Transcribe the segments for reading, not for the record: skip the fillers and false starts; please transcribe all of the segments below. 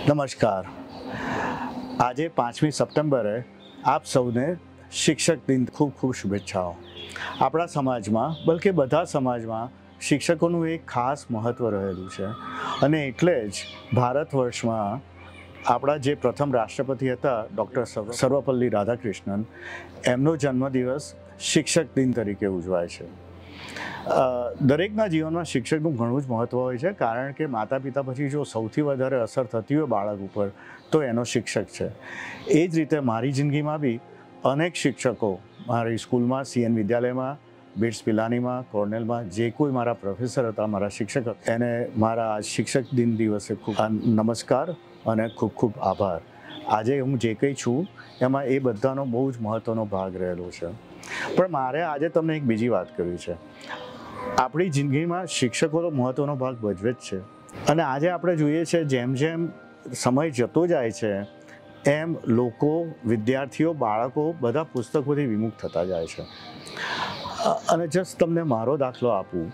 નમસ્કાર. આજે 5મી સપ્ટેમ્બરે આપ સૌને શિક્ષક દિન ખૂબ ખૂબ શુભેચ્છાઓ. આપણા સમાજમાં બલકે બધા સમાજમાં શિક્ષકોનું એક ખાસ મહત્ત્વ રહેલું છે અને એટલે જ ભારત વર્ષમાં આપણા જે પ્રથમ રાષ્ટ્રપતિ હતા ડૉક્ટર સર્વપલ્લી રાધાકૃષ્ણન, એમનો જન્મદિવસ શિક્ષક દિન તરીકે ઉજવાય છે. દરેકના જીવનમાં શિક્ષકનું ઘણું જ મહત્ત્વ હોય છે, કારણ કે માતા પિતા પછી જો સૌથી વધારે અસર થતી હોય બાળક ઉપર તો એનો શિક્ષક છે. એ જ રીતે મારી જિંદગીમાં બી અનેક શિક્ષકો, મારી સ્કૂલમાં, CN વિદ્યાલયમાં, બિટ્સ પિલાનીમાં, કોર્નેલમાં જે કોઈ મારા પ્રોફેસર હતા, મારા શિક્ષક હતા, એને મારા શિક્ષક દિન દિવસે ખૂબ નમસ્કાર અને ખૂબ ખૂબ આભાર. આજે હું જે કંઈ છું એમાં એ બધાનો બહુ જ મહત્ત્વનો ભાગ રહેલો છે. પણ મારે આજે તમને એક બીજી વાત કરવી છે. આપણી જિંદગીમાં શિક્ષકોનો મહત્ત્વનો ભાગ ભજવે જ છે અને આજે આપણે જોઈએ છીએ જેમ જેમ સમય જતો જાય છે એમ લોકો, વિદ્યાર્થીઓ, બાળકો બધા પુસ્તકોથી વિમુખ થતા જાય છે. અને જસ્ટ તમને મારો દાખલો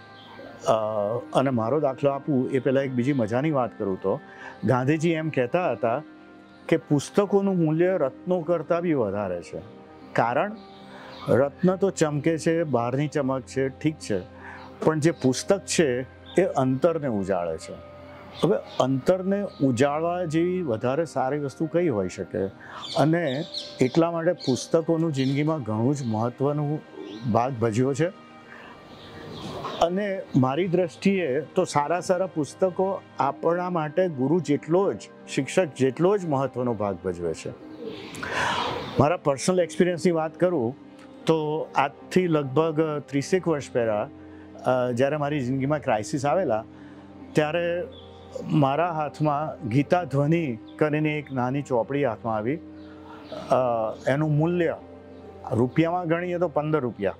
આપું એ પહેલાં એક બીજી મજાની વાત કરું તો ગાંધીજી એમ કહેતા હતા કે પુસ્તકોનું મૂલ્ય રત્નો કરતાં બી વધારે છે. કારણ રત્ન તો ચમકે છે, બહારની ચમક છે, ઠીક છે, પણ જે પુસ્તક છે એ અંતરને ઉજાળે છે. હવે અંતરને ઉજાળવા જેવી વધારે સારી વસ્તુ કઈ હોઈ શકે? અને એટલા માટે પુસ્તકોનું જિંદગીમાં ઘણું જ મહત્ત્વનું ભાગ ભજ્યો છે. અને મારી દૃષ્ટિએ તો સારા પુસ્તકો આપણા માટે ગુરુ જેટલો જ, શિક્ષક જેટલો જ મહત્ત્વનો ભાગ ભજવે છે. મારા પર્સનલ એક્સપિરિયન્સની વાત કરું તો આજથી લગભગ 30 વર્ષ પહેલાં જ્યારે મારી જિંદગીમાં ક્રાઇસિસ આવેલા ત્યારે મારા હાથમાં ગીતા ધ્વનિ કરીને એક નાની ચોપડી હાથમાં આવી. એનું મૂલ્ય રૂપિયામાં ગણીએ તો 15 રૂપિયા,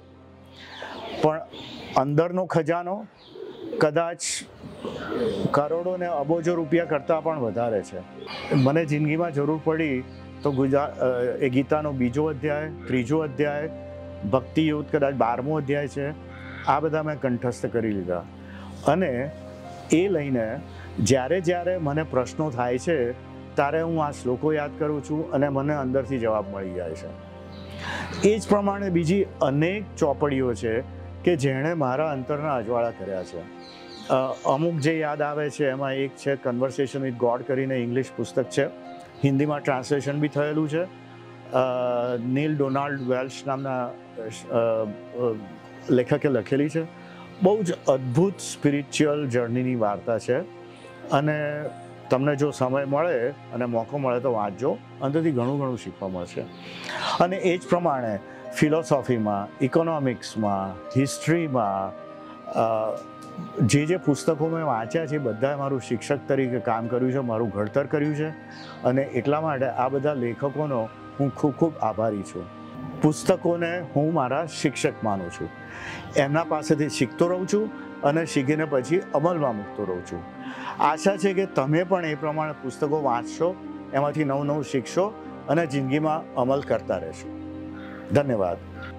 પણ અંદરનો ખજાનો કદાચ કરોડો ને અબજો રૂપિયા કરતાં પણ વધારે છે. મને જિંદગીમાં જરૂર પડી તો એ ગીતાનો 2જો અધ્યાય, 3જો અધ્યાય, ભક્તિ યુદ્ધ કદાચ 12મો અધ્યાય છે, આ બધા મેં કંઠસ્થ કરી લીધા. અને એ લઈને જ્યારે મને પ્રશ્નો થાય છે ત્યારે હું આ શ્લોકો યાદ કરું છું અને મને અંદરથી જવાબ મળી જાય છે. એ જ પ્રમાણે બીજી અનેક ચોપડીઓ છે કે જેણે મારા અંતરના અજવાળા કર્યા છે. અમુક જે યાદ આવે છે એમાં એક છે કન્વર્સેશન વિથ ગોડ કરીને ઇંગ્લિશ પુસ્તક છે, હિન્દીમાં ટ્રાન્સલેશન બી થયેલું છે. નીલ ડોનાલ્ડ વેલ્શ નામના લેખકે લખેલી છે. બહુ જ અદ્ભુત સ્પિરિચ્યુઅલ જર્નીની વાર્તા છે અને તમને જો સમય મળે અને મોકો મળે તો વાંચજો. અંદરથી ઘણું શીખવા મળશે. અને એ જ પ્રમાણે ફિલોસોફીમાં, ઇકોનોમિક્સમાં, હિસ્ટ્રીમાં જે પુસ્તકો મેં વાંચ્યા છે એ બધાએ મારું શિક્ષક તરીકે કામ કર્યું છે, મારું ઘડતર કર્યું છે. અને એટલા માટે આ બધા લેખકોનો હું ખૂબ આભારી છું. પુસ્તકોને હું મારા શિક્ષક માનું છું. એમના પાસેથી શીખતો રહું છું અને શીખીને પછી અમલમાં મૂકતો રહું છું. આશા છે કે તમે પણ એ પ્રમાણે પુસ્તકો વાંચશો, એમાંથી નવું શીખશો અને જિંદગીમાં અમલ કરતા રહેશો. ધન્યવાદ.